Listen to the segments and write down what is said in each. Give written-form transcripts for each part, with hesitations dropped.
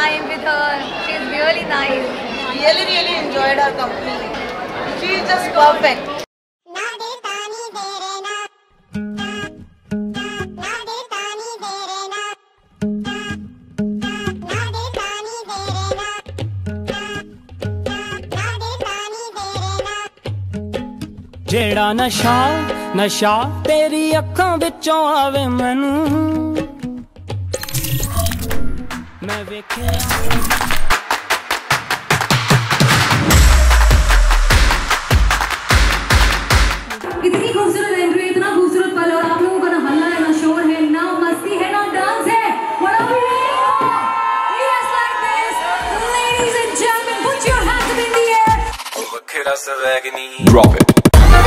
time with her. She's really nice. Really enjoyed her company. She is just perfect. जेड़ा नशा तेरी अखां विचों आवे मैनू मैं वेखे इतनी खूबसूरत एंट्री, इतना खूबसूरत पल और आप लोगों का ना हल्ला है, ना शोर है, ना मस्ती है, ना डांस है। What are we waiting for? Yes, like this. Ladies and gentlemen, put your hands up in the air. Drop it.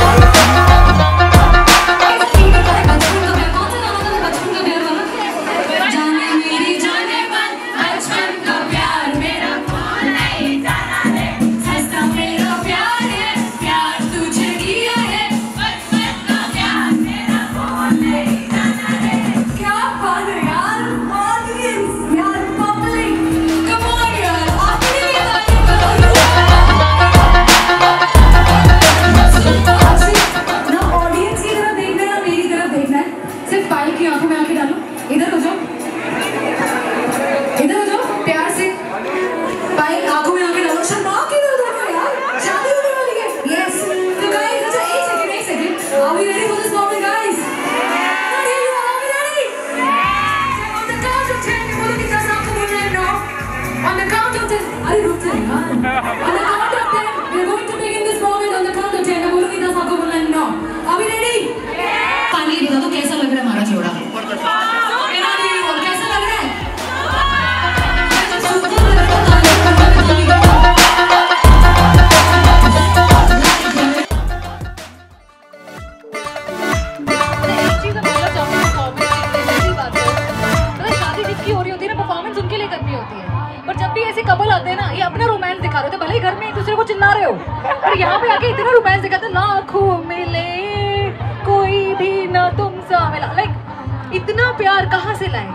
Couple आते हैं ना, ये अपना रोमांस दिखा रहे थे, भले ही घर में एक दूसरे को चिल्ला रहे हो, पर यहाँ पे आके इतना रोमांस दिखाते, ना आँखों मिले कोई भी ना तुमसा मिला। लाइक इतना प्यार कहाँ से लाए?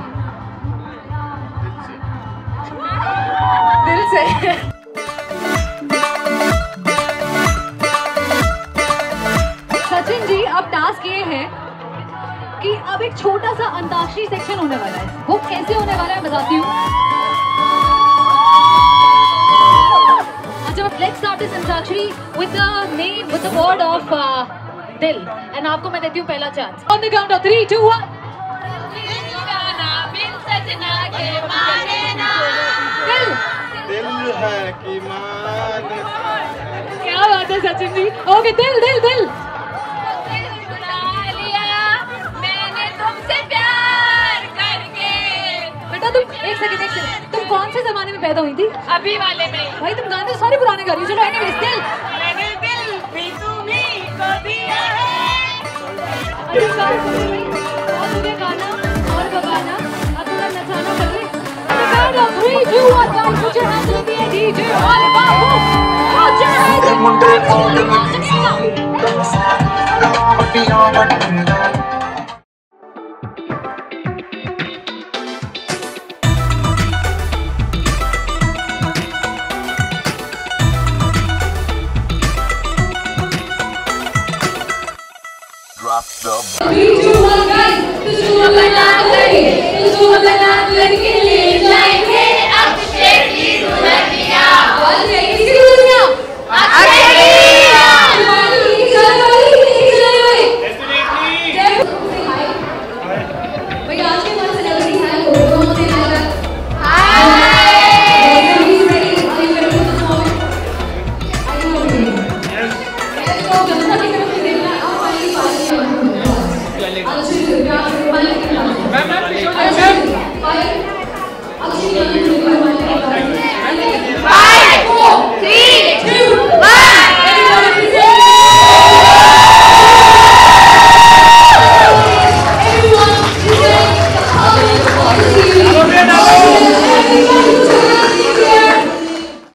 दिल से। सचिन जी, अब टास्क ये है कि अब एक छोटा सा अंताक्षरी सेक्शन होने वाला है। वो कैसे होने वाला है बताती हूँ। Let's start this antakshari with the name, with the word of दिल, and आपको मैं देती हूँ पहला chance. On the count of 3, 2, 1. दिल है कि मान। क्या बात है सचिन जी। ओके, दिल दिल दिल। मैंने तुमसे प्यार करके। बेटा तुम एक सेकंड, तुम कौन से जमाने में पैदा हुई थी? अभी वाले में। भाई तुम गाने सारे पुराने गा रही हो। चलो एनीवेज, दिल। मैंने दिल भी तुम्हीं को दिया है। बहुत हो गया गाना और बगाना, अब थोड़ा नचाना पड़े। 3, 2, 1, guys, put your hands in the air, DJ वाले बाबू, put your hands in the air। Drop the 3, 2, 1, guys, तुझको मैं लाख लगी के लिए।